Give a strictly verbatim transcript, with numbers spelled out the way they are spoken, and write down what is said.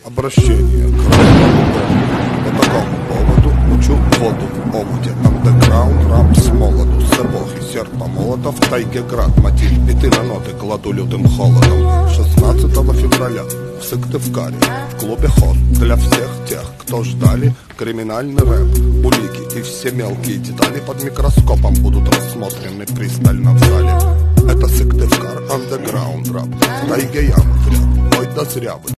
Обращение к рэпу. По такому поводу учу воду в омуте. Андеграунд, рап с молоду. С эпохи серпа молота в тайге град. Мотив биты на ноты кладу лютым холодом. шестнадцатого февраля в Сыктывкаре в клубе ход для всех тех, кто ждали криминальный рэп. Улики и все мелкие детали под микроскопом будут рассмотрены пристально в зале. Это Сыктывкар, андеграунд рап. В тайге ямы в ряд. Ой, да зря вы.